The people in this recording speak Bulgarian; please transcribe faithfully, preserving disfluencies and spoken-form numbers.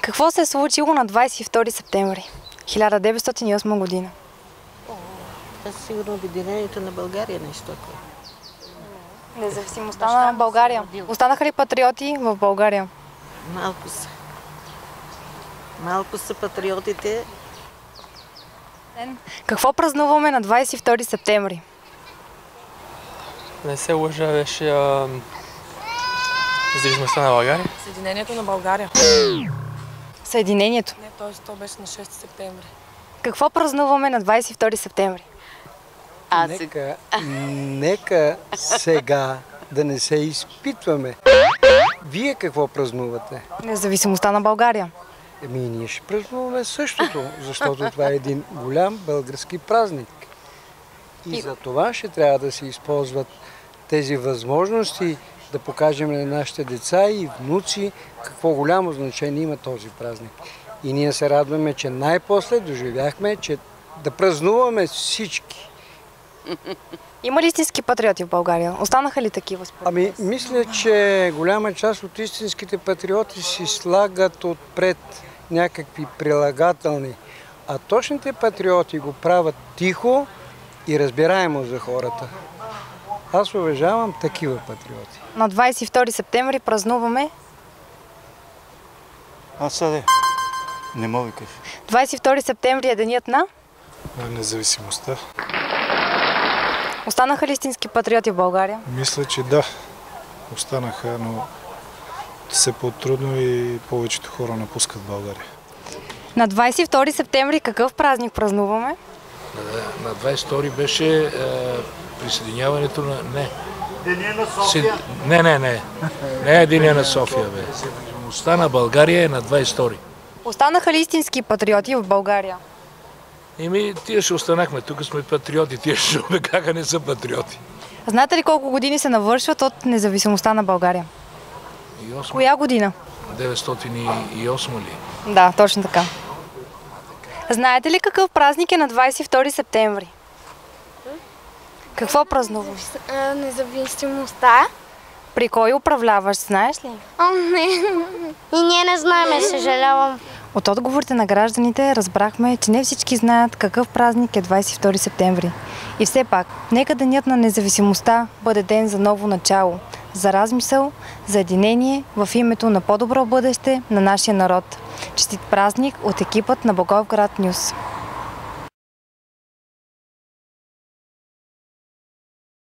Какво се е случило на двадесет и втори септември хиляда деветстотин и осма година? Това е сигурно обединението на България нещо такова. Независимостта на България. Останаха ли патриоти в България? Малко са. Малко са патриотите. Какво празнуваме на двадесет и втори септември? Не се лъжа, беше а... независимостта на България. Съединението на България. Съединението. Не, т.е. то беше на шести септември. Какво празнуваме на двадесет и втори септември? А, нека, нека сега да не се изпитваме. Вие какво празнувате? Независимостта на България. Еми, ние ще празнуваме същото, защото това е един голям български празник. И, и за това ще трябва да се използват тези възможности да покажем на нашите деца и внуци какво голямо значение има този празник. И ние се радваме, че най-после доживяхме, че да празнуваме всички. Има ли истински патриоти в България? Останаха ли такива според Ами, мисля, че голяма част от истинските патриоти си слагат отпред някакви прилагателни, а точните патриоти го правят тихо и разбираемо за хората. Аз уважавам такива патриоти. На двадесет и втори септември празнуваме... Аз съде. Не мога да кажа. двадесет и втори септември е денят на... на независимостта. Останаха ли истински патриоти в България? Мисля, че да. Останаха, но все по-трудно и повечето хора напускат България. На двадесет и втори септември какъв празник празнуваме? На двадесет и втори беше е, присъединяването на... Не. Деня на София? Си... Не, не, не. Не е Деня на София, бе. Независимостта на България е на двадесет и втори. Останаха ли истински патриоти в България? Еми, тия ще останахме. Тук сме патриоти. Тия ще обекаха не са патриоти. Знаете ли колко години се навършват от независимостта на България? И осма. Коя година? деветстотин и осма ли? Да, точно така. Знаете ли какъв празник е на двадесет и втори септември? Какво празнуваме? Независимостта. При кой управляваш, знаеш ли? О, не. И ние не знаем, съжалявам. От отговорите на гражданите разбрахме, че не всички знаят какъв празник е двадесет и втори септември. И все пак, нека денят на независимостта бъде ден за ново начало, за размисъл, за единение в името на по-добро бъдеще на нашия народ. Честит празник от екипът на Благоевград Нюз.